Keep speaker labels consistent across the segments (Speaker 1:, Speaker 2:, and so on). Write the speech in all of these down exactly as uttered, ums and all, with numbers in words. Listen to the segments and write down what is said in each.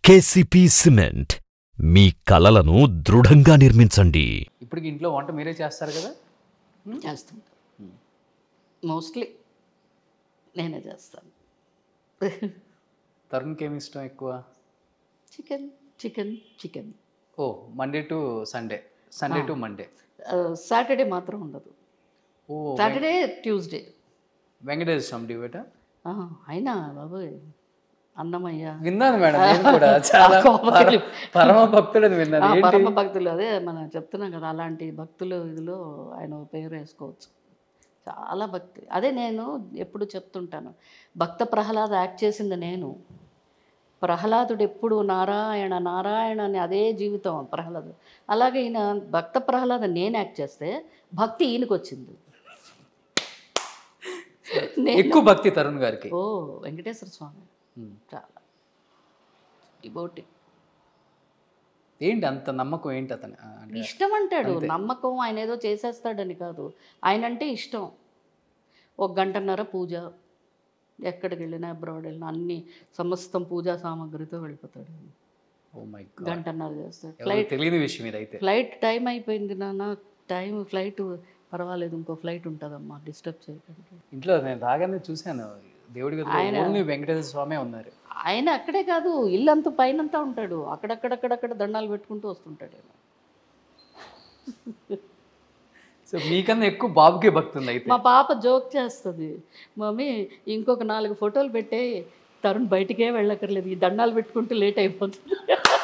Speaker 1: KCP cement మీ కలలను దృఢంగా నిర్మించండి.
Speaker 2: ఇప్పటికి ఇంట్లో వంట మీరే చేస్తారు కదా?
Speaker 3: చేస్తుంటా, మోస్ట్లీ నేనే చేస్తాను.
Speaker 2: తరుణ్కి ఏమి ఇష్టం ఎక్కువ?
Speaker 3: Chicken chicken chicken.
Speaker 2: ఓ, Monday to Sunday, Sunday to Monday.
Speaker 3: Saturday మాత్రం ఉండదు.
Speaker 2: ఓ,
Speaker 3: Saturday Tuesday.
Speaker 2: Venkateswara Swami devotee
Speaker 3: అయినా బాబు అన్నమయ్య
Speaker 2: విన్నాను మేడం, నేను కూడా చాలా పరమ భక్తుడు అని విన్నాను.
Speaker 3: పరమ భక్తులు, అదే మనం చెప్తున్నాం కదా, అలాంటి భక్తులు ఇదిలో ఆయన పేరు వేసుకోవచ్చు. చాలా భక్తి. అదే నేను ఎప్పుడు చెప్తుంటాను, భక్త ప్రహ్లాద యాక్ట్ చేసింది నేను. ప్రహ్లాదుడు ఎప్పుడు నారాయణ నారాయణ అని అదే జీవితం ప్రహ్లాదు. అలాగే ఈయన భక్త ప్రహ్లాద నేను యాక్ట్ చేస్తే భక్తి ఈయనకు వచ్చింది.
Speaker 2: ఎక్కువ భక్తి తరుణ్ గారికి.
Speaker 3: ఓ వెంకటేశ్వర స్వామి చాలా డివోటీ.
Speaker 2: ఏంటి అంత నమ్మకం? ఏంటి అతను
Speaker 3: ఇష్టం అంటాడు. నమ్మకం ఆయన ఏదో చేసేస్తాడని కాదు, ఆయన అంటే ఇష్టం. ఒక గంటన్నర పూజ, ఎక్కడికి వెళ్ళినా అబ్రాడ్ వెళ్ళినా అన్ని సమస్తం పూజా సామాగ్రితో వెళ్ళిపోతాడు.
Speaker 2: ఓ మై గాడ్,
Speaker 3: గంటన్నర చేస్తాడు.
Speaker 2: ఫ్లైట్ తెలియని విషయం ఇదైతే.
Speaker 3: ఫ్లైట్ టైం అయిపోయింది నాన్న, టైం ఫ్లైట్ పర్వాలేదు, ఇంకో ఫ్లైట్ ఉంటుందమ్మా, డిస్టర్బ్ చేయకండి.
Speaker 2: ఇంట్లో నేను రాగానే చూశాను దేవుడి ఓన్లీ వెంకటేశ్వర స్వామి ఉన్నారు.
Speaker 3: ఆయన అక్కడే కాదు, ఇల్లంతా పైనంతా ఉంటాడు, అక్కడక్కడక్కడక్కడ దండాలు పెట్టుకుంటూ వస్తుంటాడు ఆయన.
Speaker 2: సో మీకన్నా ఎక్కువ బాబుకే భక్తి ఉంది అయితే.
Speaker 3: మా పాప జోక్ చేస్తుంది, మమ్మీ ఇంకొక నాలుగు ఫోటోలు పెట్టే, తరుణ్ బయటికే వెళ్ళక్కర్లేదు, ఈ దండాలు పెట్టుకుంటూ లేట్ అయిపోతుంది.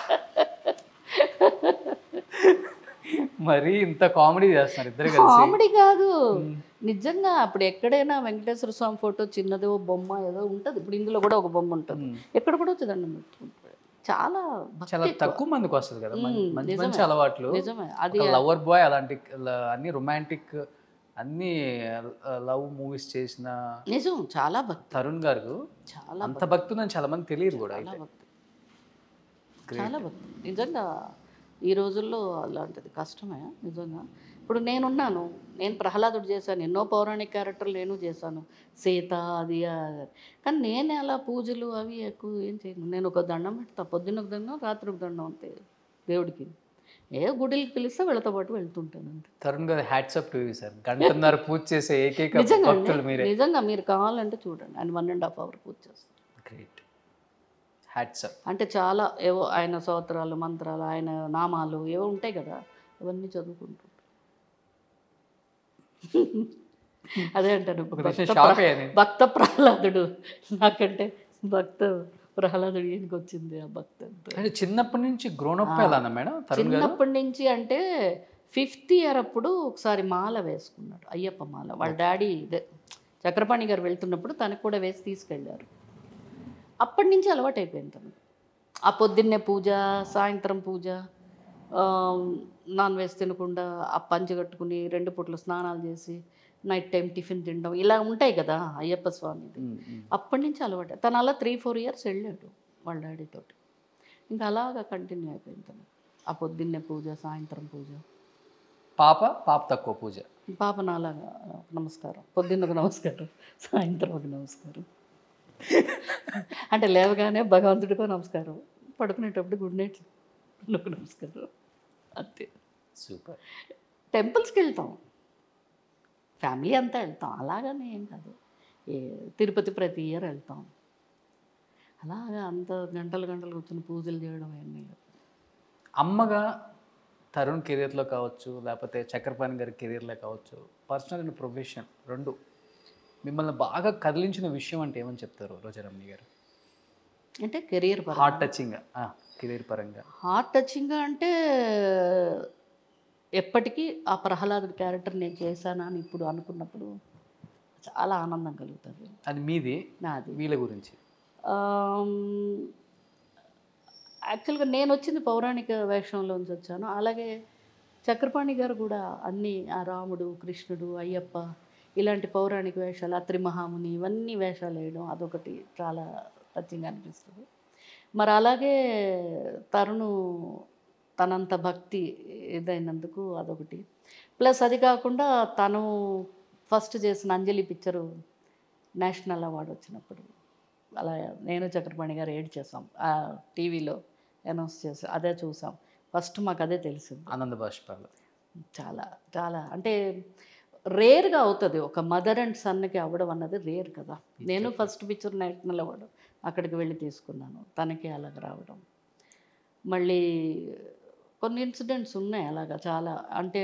Speaker 2: మరి ఇంత కామెడీ చేస్తున్నారు ఇద్దరు కలిసి.
Speaker 3: కామెడీ కాదు, నిజంగా. అప్పుడు ఎక్కడైనా వెంకటేశ్వర స్వామి ఫోటో చిన్నదో బొమ్మ ఏదో ఉంటుంది, ఇప్పుడు ఇందులో కూడా ఒక బొమ్మ ఉంటుంది, ఎక్కడ కూడా వచ్చి దండం పెట్టుకుంటాడు. చాలా
Speaker 2: చాలా తక్కువ మందికి వస్తుంది కదా మంచి మంచి అలవాట్లు.
Speaker 3: నిజమే, అది
Speaker 2: లవర్ బాయ్, అలాంటి అన్ని రొమాంటిక్ అన్ని లవ్ మూవీస్ చేసిన
Speaker 3: నిజం. చాలా భక్తి
Speaker 2: తరుణ్ గారు, చాలా అంత భక్తి ఉందని చాలా మంది తెలియదు కూడా.
Speaker 3: చాలా భక్తి, చాలా భక్తి నిజంగా. ఈ రోజుల్లో అలాంటిది కష్టమే నిజంగా. ఇప్పుడు నేనున్నాను, నేను ప్రహ్లాదుడు చేశాను, ఎన్నో పౌరాణిక క్యారెక్టర్లు నేను చేశాను, సీత అది, కానీ నేను అలా పూజలు అవి ఎక్కువ ఏం చేయను. నేను ఒక దండం పెడతా, పొద్దున్న ఒక దండం, రాత్రి ఒక దండం అంతే దేవుడికి. ఏ గుడికి పిలిస్తే వెళ్తా పాటు వెళ్తుంటాను అంతే.
Speaker 2: Tarun garu hats up to you sir, గంటన్నర పూజ చేసే ఏకైక భక్తులు మీరే.
Speaker 3: నిజంగా మీరు కావాలంటే చూడండి, ఆయన one and half hour puja చేస్తారు.
Speaker 2: Great, hats up.
Speaker 3: అంటే చాలా ఏవో ఆయన స్తోత్రాలు మంత్రాలు ఆయన నామాలు ఏవో ఉంటాయి కదా, అవన్నీ చదువుకుంటుంటారు. అదే అంటారు భక్త ప్రహ్లాదుడు, నాకంటే భక్త ప్రహ్లాదుడు ఈయనకి వచ్చింది ఆ భక్తి.
Speaker 2: అంటే చిన్నప్పటి నుంచి గ్రోనప్ ఎలా మేడం?
Speaker 3: చిన్నప్పటి నుంచి అంటే ఫిఫ్త్ ఇయర్ అప్పుడు ఒకసారి మాల వేసుకున్నాడు, అయ్యప్ప మాల. వాళ్ళ డాడీ ఇదే చక్రపాణి గారు వెళ్తున్నప్పుడు తనకు కూడా వేసి తీసుకెళ్ళారు. అప్పటి నుంచి అలవాటు అయిపోయింది తను. ఆ పొద్దున్నే పూజ, సాయంత్రం పూజ, నాన్ వెజ్ తినకుండా ఆ పంచి కట్టుకుని రెండు పూట్ల స్నానాలు చేసి నైట్ టైం టిఫిన్ తినడం, ఇలా ఉంటాయి కదా అయ్యప్ప స్వామిది. అప్పటి నుంచి అలవాటు. తను అలా త్రీ ఫోర్ ఇయర్స్ వెళ్ళాడు వాళ్ళ డాడీతోటి. ఇంకా అలాగా కంటిన్యూ అయిపోయింది తను. ఆ పొద్దున్నే పూజ, సాయంత్రం పూజ.
Speaker 2: పాప పాప తక్కువ పూజ.
Speaker 3: పాప నాలాగా నమస్కారం, పొద్దున్న ఒక నమస్కారం, సాయంత్రం ఒక నమస్కారం. అంటే లేవగానే భగవంతుడికో నమస్కారం, పడుకునేటప్పుడు గుడ్ నైట్ ఒక నమస్కారం, అంతే.
Speaker 2: సూపర్.
Speaker 3: టెంపుల్స్కి వెళ్తాం, ఫ్యామిలీ అంతా వెళ్తాం, అలాగనే ఏం కాదు. ఏ తిరుపతి ప్రతి ఇయర్ వెళ్తాం, అలాగా అంత గంటలు గంటలు కూర్చొని పూజలు చేయడం అవన్నీ.
Speaker 2: అమ్మగా తరుణ్ కెరీర్లో కావచ్చు, లేకపోతే చక్రపాణి గారి కెరీర్లో కావచ్చు, పర్సనల్ అండ్ ప్రొఫెషన్ రెండు మిమ్మల్ని బాగా కదిలించిన విషయం అంటే ఏమని చెప్తారు రోజా రమణి గారు?
Speaker 3: అంటే కెరీర్ పరంగా,
Speaker 2: హార్ట్ టచింగ్గా, కెరీర్ పరంగా.
Speaker 3: హార్ట్ టచింగ్గా అంటే ఎప్పటికీ ఆ ప్రహ్లాదుడి క్యారెక్టర్ నేను చేశానా అని ఇప్పుడు అనుకున్నప్పుడు చాలా ఆనందం కలుగుతుంది.
Speaker 2: అది మీది?
Speaker 3: నాది.
Speaker 2: వీళ్ళ గురించి
Speaker 3: యాక్చువల్గా నేను వచ్చింది పౌరాణిక వేషంలోంచి వచ్చాను. అలాగే చక్రపాణి గారు కూడా అన్నీ ఆ రాముడు, కృష్ణుడు, అయ్యప్ప ఇలాంటి పౌరాణిక వేషాలు, అత్రి మహాముని, ఇవన్నీ వేషాలు వేయడం అదొకటి చాలా టచింగ్ అనిపిస్తుంది. మరి అలాగే తరుణు తనంత భక్తి ఇదైనందుకు అదొకటి. ప్లస్ అది కాకుండా తను ఫస్ట్ చేసిన అంజలి పిక్చరు నేషనల్ అవార్డు వచ్చినప్పుడు అలా నేను చక్రపాణి గారు ఏడ్ చేసాం ఆ టీవీలో అనౌన్స్ చేసాం, అదే చూసాం. ఫస్ట్ మాకు అదే తెలిసింది.
Speaker 2: ఆనంద బాష్పాలు
Speaker 3: చాలా చాలా అంటే రేర్గా అవుతుంది ఒక మదర్ అండ్ సన్కి అవ్వడం అన్నది రేర్ కదా. నేను ఫస్ట్ పిక్చర్ నేషనల్ అవ్వడం అక్కడికి వెళ్ళి తీసుకున్నాను, తనకి అలాగ రావడం. మళ్ళీ కొన్ని ఇన్సిడెంట్స్ ఉన్నాయి అలాగా చాలా. అంటే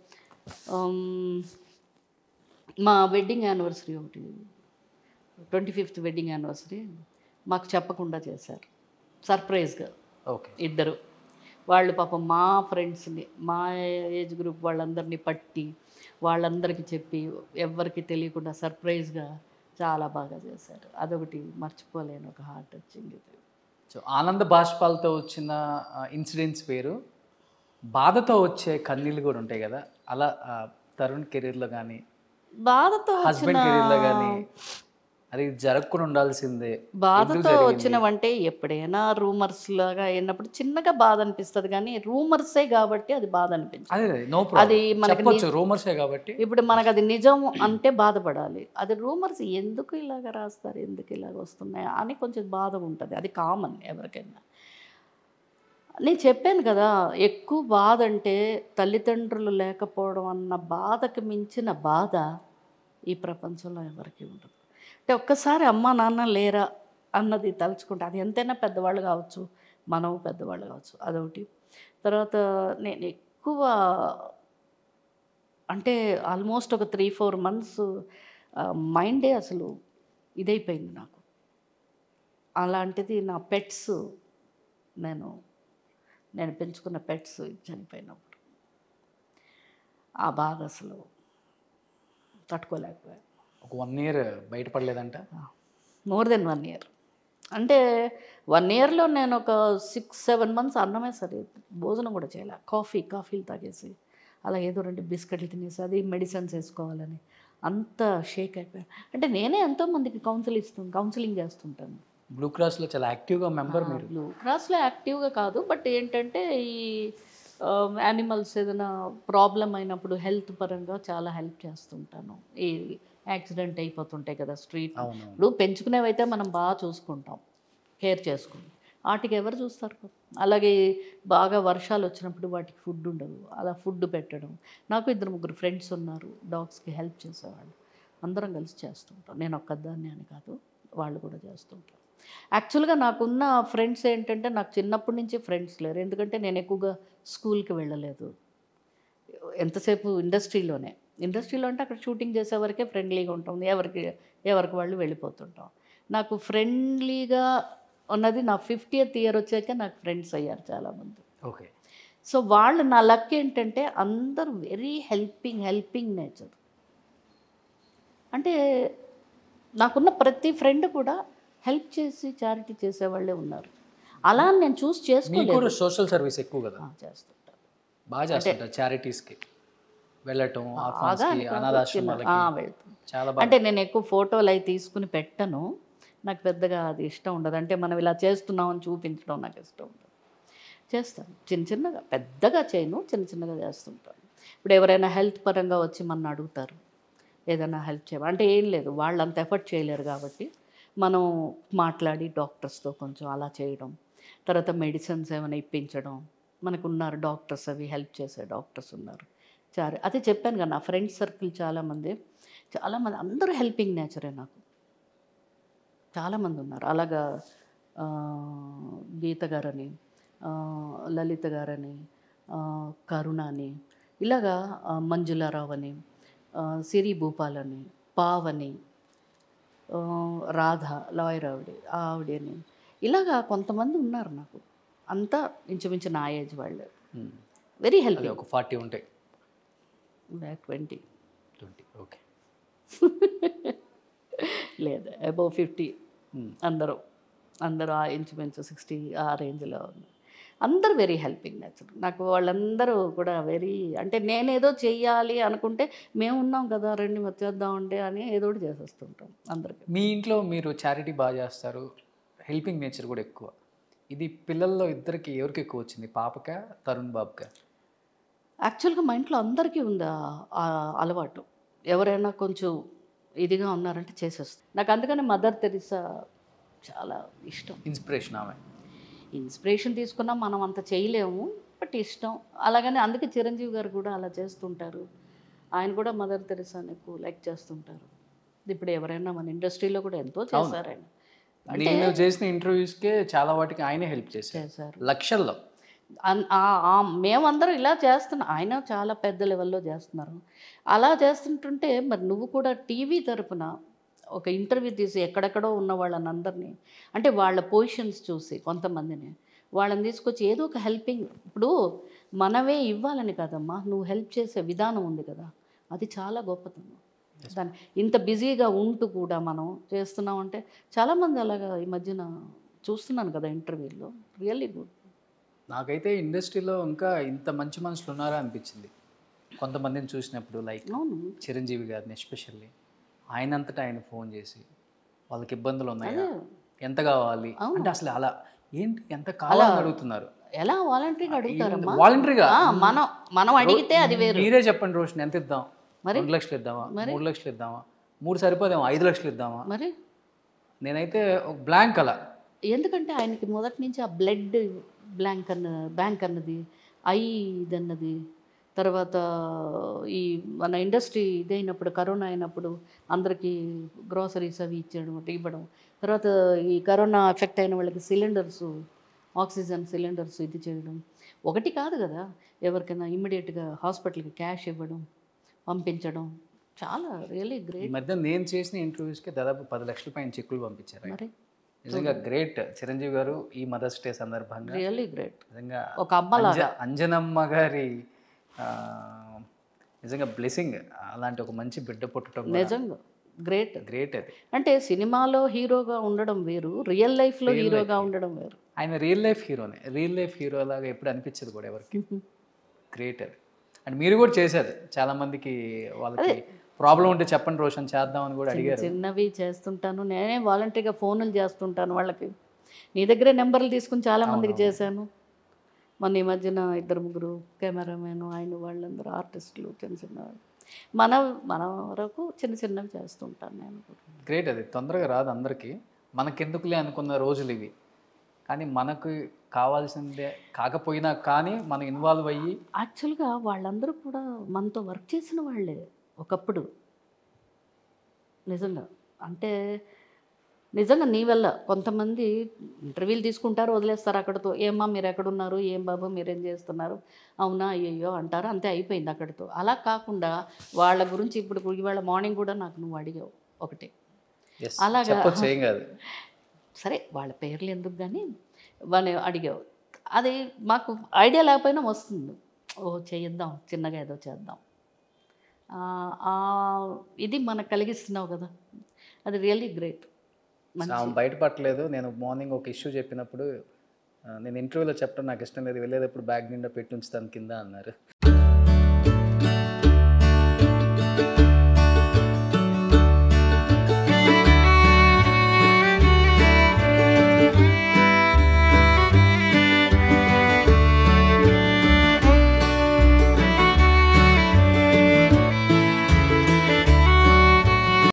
Speaker 3: మా వెడ్డింగ్ యానివర్సరీ ఒకటి, ట్వంటీ ఫిఫ్త్ వెడ్డింగ్ యానివర్సరీ మాకు చెప్పకుండా చేశారు సర్ప్రైజ్గా.
Speaker 2: ఓకే.
Speaker 3: ఇద్దరు వాళ్ళు పాపం మా ఫ్రెండ్స్ని, మా ఏజ్ గ్రూప్ వాళ్ళందరినీ పట్టి వాళ్ళందరికీ చెప్పి ఎవ్వరికి తెలియకుండా సర్ప్రైజ్గా చాలా బాగా చేశారు. అదొకటి మర్చిపోలేను, ఒక హార్ట్ టచింగ్ ఇది.
Speaker 2: సో ఆనంద బాష్పాలతో వచ్చిన ఇన్సిడెంట్స్ వేరు, బాధతో వచ్చే కన్నీళ్ళు కూడా ఉంటాయి కదా. అలా తరుణ్ కెరీర్లో కానీ
Speaker 3: బాధతో
Speaker 2: హస్బెండ్ కెరీర్లో కానీ అది జరగకుండా ఉండాల్సిందే.
Speaker 3: బాధతో వచ్చినవంటే ఎప్పుడైనా రూమర్స్ లాగా అయినప్పుడు చిన్నగా బాధ అనిపిస్తుంది, కానీ రూమర్సే కాబట్టి అది బాధ అనిపించదు. అది మనకి
Speaker 2: రూమర్సే కాబట్టి
Speaker 3: ఇప్పుడు మనకు అది నిజం అంటే బాధపడాలి. అది రూమర్స్ ఎందుకు ఇలాగ రాస్తారు, ఎందుకు ఇలాగ వస్తున్నాయి అని కొంచెం బాధ ఉంటుంది. అది కామన్ ఎవరికైనా. నేను చెప్పాను కదా, ఎక్కువ బాధ అంటే తల్లిదండ్రులు లేకపోవడం అన్న బాధకి మించిన బాధ ఈ ప్రపంచంలో ఎవరికి ఉండదు. అంటే ఒక్కసారి అమ్మ నాన్న లేరా అన్నది తలుచుకుంటే, అది ఎంతైనా పెద్దవాళ్ళు కావచ్చు, మనం పెద్దవాళ్ళు కావచ్చు, అదొకటి. తర్వాత నేను ఎక్కువ అంటే ఆల్మోస్ట్ ఒక త్రీ ఫోర్ మంత్స్ మైండే అసలు ఇదైపోయింది నాకు. అలాంటిది నా పెట్స్, నేను నేను పెంచుకున్న పెట్స్ చనిపోయినప్పుడు ఆ బాధ అసలు తట్టుకోలేకపోయాను.
Speaker 2: ఒక వన్ ఇయర్ బయటపడలేదంట.
Speaker 3: మోర్ దెన్ వన్ ఇయర్ అంటే వన్ ఇయర్లో నేను ఒక సిక్స్ సెవెన్ మంత్స్ అన్నమే సరే భోజనం కూడా చేయలే. కాఫీ కాఫీలు తాగేసి అలా ఏదో రెండు బిస్కెట్లు తినేసి అది మెడిసిన్స్ వేసుకోవాలని అంత షేక్ అయిపోయాను. అంటే నేనే ఎంతోమందికి కౌన్సిల్ ఇస్తాను, కౌన్సిలింగ్ చేస్తుంటాను.
Speaker 2: బ్లూ క్రాస్లో చాలా యాక్టివ్గా మెంబర్ మీరు.
Speaker 3: బ్లూ క్రాస్లో యాక్టివ్గా కాదు, బట్ ఏంటంటే ఈ యానిమల్స్ ఏదైనా ప్రాబ్లం అయినప్పుడు హెల్త్ పరంగా చాలా హెల్ప్ చేస్తుంటాను. ఈ యాక్సిడెంట్ అయిపోతుంటాయి కదా స్ట్రీట్, ఇప్పుడు పెంచుకునేవైతే మనం బాగా చూసుకుంటాం, కేర్ చేసుకుంటాం. వాటికి ఎవరు చూస్తారు? అలాగే బాగా వర్షాలు వచ్చినప్పుడు వాటికి ఫుడ్ ఉండదు, అలా ఫుడ్ పెట్టడం. నాకు ఇద్దరు ముగ్గురు ఫ్రెండ్స్ ఉన్నారు, డాగ్స్కి హెల్ప్ చేసేవాళ్ళు. అందరం కలిసి చేస్తుంటాం. నేను ఒక్కదాన్ని అని కాదు, వాళ్ళు కూడా చేస్తుంటారు. యాక్చువల్గా నాకున్న ఫ్రెండ్స్ ఏంటంటే నాకు చిన్నప్పటి నుంచి ఫ్రెండ్స్ లేరు, ఎందుకంటే నేను ఎక్కువగా స్కూల్కి వెళ్ళలేదు. ఎంతసేపు ఇండస్ట్రీలోనే, ఇండస్ట్రీలో అంటే అక్కడ షూటింగ్ చేసే వరకే ఫ్రెండ్లీగా ఉంటాం, ఎవరికి ఎవరికి వాళ్ళు వెళ్ళిపోతుంటాం. నాకు ఫ్రెండ్లీగా ఉన్నది నా ఫిఫ్టీయత్ ఇయర్ వచ్చాక నాకు ఫ్రెండ్స్ అయ్యారు చాలామంది.
Speaker 2: ఓకే.
Speaker 3: సో వాళ్ళు నా లక్ ఏంటంటే అందరూ వెరీ హెల్పింగ్ హెల్పింగ్ నేచర్. అంటే నాకున్న ప్రతి ఫ్రెండ్ కూడా హెల్ప్ చేసి చారిటీ చేసేవాళ్ళే ఉన్నారు. అలా నేను చూస్ చేసుకోలేదు.
Speaker 2: సోషల్ సర్వీస్ ఎక్కువ కదా
Speaker 3: చేస్తుంటారు,
Speaker 2: బాగా చేస్తుంటారు. చారిటీస్కి వెళ్ళటం,
Speaker 3: అంటే నేను ఎక్కువ ఫోటోలు అవి తీసుకుని పెట్టను, నాకు పెద్దగా అది ఇష్టం ఉండదు. అంటే మనం ఇలా చేస్తున్నామని చూపించడం నాకు ఇష్టం ఉండదు. చేస్తాను చిన్న చిన్నగా, పెద్దగా చేయను, చిన్న చిన్నగా చేస్తుంటాను. ఇప్పుడు ఎవరైనా హెల్త్ పరంగా వచ్చి మన అడుగుతారు ఏదైనా హెల్ప్ చేయాలి అంటే ఏం లేదు, వాళ్ళు అంత ఎఫర్ట్ చేయలేరు కాబట్టి మనం మాట్లాడి డాక్టర్స్తో కొంచెం అలా చేయడం. తర్వాత మెడిసిన్స్ ఏమైనా ఇప్పించడం, మనకు ఉన్నారు డాక్టర్స్, అవి హెల్ప్ చేసే డాక్టర్స్ ఉన్నారు. చాలు అదే చెప్పాను కదా, నా ఫ్రెండ్స్ సర్కిల్ చాలామంది చాలామంది అందరూ హెల్పింగ్ నేచరే. నాకు చాలామంది ఉన్నారు అలాగా. గీత గారని, లలిత గారని, కరుణ అని, ఇలాగా మంజులారావు అని, సిరి భూపాలని, పావని, రాధ లాయర్ ఆవిడ ఆవిడని, ఇలాగా కొంతమంది ఉన్నారు నాకు. అంతా ఇంచుమించు నా ఏజ్ వాళ్ళు, వెరీ హెల్పింగ్.
Speaker 2: ఒక ఫార్టీ ఉంటాయి,
Speaker 3: ట్వంటీ
Speaker 2: ట్వంటీ ఓకే
Speaker 3: లేదు అబౌవ్ ఫిఫ్టీ. అందరూ అందరూ ఆ ఇంచుమించు సిక్స్టీ ఆ రేంజ్లో ఉంది. అందరూ వెరీ హెల్పింగ్ నేచర్. నాకు వాళ్ళందరూ కూడా వెరీ, అంటే నేనేదో చెయ్యాలి అనుకుంటే మేము ఉన్నాం కదా రండి వచ్చేద్దామంటే అని ఏదో ఒకటి చేసేస్తుంటాం అందరికీ.
Speaker 2: మీ ఇంట్లో మీరు చారిటీ బాగా చేస్తారు, హెల్పింగ్ నేచర్ కూడా ఎక్కువ. ఇది పిల్లల్లో ఇద్దరికి ఎవరికి ఎక్కువ వచ్చింది, పాపకా తరుణ్ బాబుకా?
Speaker 3: యాక్చువల్గా మా ఇంట్లో అందరికీ ఉంది ఆ అలవాటు. ఎవరైనా కొంచెం ఇదిగా ఉన్నారంటే చేసేస్తాను. నాకు అందుకని మదర్ తెరిసా చాలా ఇష్టం.
Speaker 2: ఇన్స్పిరేషన్ ఆమె.
Speaker 3: ఇన్స్పిరేషన్ తీసుకున్నా మనం అంత చేయలేము, బట్ ఇష్టం. అలాగని అందుకే చిరంజీవి గారు కూడా అలా చేస్తుంటారు. ఆయన కూడా మదర్ తెరిసాని ఎక్కువ లైక్ చేస్తుంటారు. ఇప్పుడు ఎవరైనా మన ఇండస్ట్రీలో కూడా ఎంతో చేశారు ఆయన.
Speaker 2: నేను చేసిన ఇంటర్వ్యూస్కే చాలా వాటికి ఆయనే హెల్ప్ చేశారు లక్షల్లో.
Speaker 3: మేమందరం ఇలా చేస్తున్నాం, ఆయన చాలా పెద్ద లెవెల్లో చేస్తున్నారు. అలా చేస్తుంటుంటే మరి నువ్వు కూడా టీవీ తరపున ఒక ఇంటర్వ్యూ తీసి ఎక్కడెక్కడో ఉన్న వాళ్ళని అందరినీ, అంటే వాళ్ళ పొజిషన్స్ చూసి కొంతమందిని వాళ్ళని తీసుకొచ్చి ఏదో ఒక హెల్పింగ్, ఇప్పుడు మనమే ఇవ్వాలని కదమ్మా, నువ్వు హెల్ప్ చేసే విధానం ఉంది కదా, అది చాలా గొప్పతనం. దాన్ని ఇంత బిజీగా ఉంటూ కూడా మనం చేస్తున్నాం అంటే చాలామంది అలాగా ఈ మధ్యన చూస్తున్నాను కదా ఇంటర్వ్యూలో. Really good.
Speaker 2: నాకైతే ఇండస్ట్రీలో ఇంకా ఇంత మంచి మనుషులు ఉన్నారా అనిపించింది కొంతమందిని చూసినప్పుడు. లైక్ చిరంజీవి గారిని ఎస్పెషల్లీ, ఆయనంతటా ఆయన ఫోన్ చేసి వాళ్ళకి ఇబ్బందులు ఉన్నాయా, ఎంత కావాలి అంటే అసలు అలా ఏంటి ఎంత కావాలని అడుగుతున్నారు.
Speaker 3: ఎలా వాలంటరీగా అడుగుతారమ్మా?
Speaker 2: వాలంటరీగా
Speaker 3: మనం మనం అడిగితే అది వేరు.
Speaker 2: మీరే చెప్పండి రోషన్, ఎంత ఇద్దాం? రెండు లక్షలు ఇద్దామా, మూడు లక్షలు ఇద్దామా, మూడు సరిపోదేమో, ఐదు లక్షలు ఇద్దామా?
Speaker 3: మరి
Speaker 2: నేనైతే ఒక బ్లాంక్ అలా.
Speaker 3: ఎందుకంటే ఆయనకి మొదటి నుంచి ఆ బ్లడ్ బ్లాంక్ అన్న బ్యాంక్ అన్నది, ఐ ఇదన్నది, తర్వాత ఈ మన ఇండస్ట్రీ ఇదైనప్పుడు కరోనా అయినప్పుడు అందరికీ గ్రోసరీస్ అవి ఇచ్చడం ఇవ్వడం, తర్వాత ఈ కరోనా ఎఫెక్ట్ అయిన వాళ్ళకి సిలిండర్స్, ఆక్సిజన్ సిలిండర్స్ ఇది చేయడం ఒకటి కాదు కదా, ఎవరికైనా ఇమ్మీడియట్గా హాస్పిటల్కి క్యాష్ ఇవ్వడం, పంపించడం, చాలా రియల్లీ గ్రేట్.
Speaker 2: ఈ మధ్య నేను చేసిన ఇంటర్వ్యూస్కి దాదాపు పది లక్షల పైన చెక్కులు పంపించారు. మరి నిజంగా గ్రేట్ చిరంజీవి గారు ఈ మదర్స్ డే సందర్భంగా.
Speaker 3: Really great.
Speaker 2: నిజంగా
Speaker 3: ఒక అమ్మలాగా
Speaker 2: అంజనమ్మ గారి నిజంగా బ్లెస్సింగ్, అలాంటి ఒక మంచి బిడ్డ పుట్టడం
Speaker 3: నిజంగా గ్రేట్.
Speaker 2: గ్రేట్ అది.
Speaker 3: అంటే సినిమాలో హీరోగా ఉండడం వేరు, రియల్ లైఫ్లో హీరోగా ఉండడం వేరు.
Speaker 2: ఆయన రియల్ లైఫ్ హీరోనే, రియల్ లైఫ్ హీరో లాగా ఎప్పుడు అనిపించదు కూడా ఎవరికి. గ్రేట్ అది. అండ్ మీరు కూడా చేశారు చాలామందికి, వాళ్ళకి ప్రాబ్లం ఉంటే చెప్పండి రోషన్ చేద్దామని కూడా అడిగారు.
Speaker 3: చిన్నవి చేస్తుంటాను, నేనే వాలంటరీగా ఫోన్లు చేస్తుంటాను వాళ్ళకి. నీ దగ్గరే నెంబర్లు తీసుకుని చాలామందికి చేశాను. మొన్న ఈ మధ్యన ఇద్దరు ముగ్గురు కెమెరామెన్ ఆయన వాళ్ళందరూ ఆర్టిస్టులు చిన్న చిన్న మన మన వరకు చిన్న చిన్నవి చేస్తుంటాను నేను.
Speaker 2: గ్రేట్ అది. తొందరగా రాదు అందరికీ, మనకెందుకులే అనుకున్న రోజులు ఇవి. కానీ మనకు కావాల్సిందే కాకపోయినా కానీ మనం ఇన్వాల్వ్ అయ్యి,
Speaker 3: యాక్చువల్గా వాళ్ళందరూ కూడా మనతో వర్క్ చేసిన వాళ్ళే ఒకప్పుడు. నిజంగా అంటే నిజంగా నీ వల్ల కొంతమంది ఇంటర్వ్యూలు తీసుకుంటారు, వదిలేస్తారు అక్కడితో. ఏమ్మా మీరు ఎక్కడున్నారు, ఏం బాబు మీరేం చేస్తున్నారు, అవునా అయ్యయ్యో అంటారు, అంతే అయిపోయింది అక్కడితో. అలా కాకుండా వాళ్ళ గురించి ఇప్పుడు ఇవాళ మార్నింగ్ కూడా నాకు నువ్వు అడిగావు ఒకటి, అలాగా సరే వాళ్ళ పేర్లు ఎందుకు కానీ వాళ్ళని అడిగావు, అది మాకు ఐడియా లేకపోయినా వస్తుంది, ఓ చేద్దాం చిన్నగా ఏదో చేద్దాం, ఇది మనకు కలిగిస్తున్నావు కదా, అది రియల్లీ గ్రేట్.
Speaker 2: బయటపడలేదు. నేను మార్నింగ్ ఒక ఇష్యూ చెప్పినప్పుడు నేను ఇంటర్వ్యూలో చెప్పడం నాకు ఇష్టం లేదు, వెళ్ళేటప్పుడు బ్యాగ్ నిండా పెట్టి ఉంచుతాను కింద అన్నారు.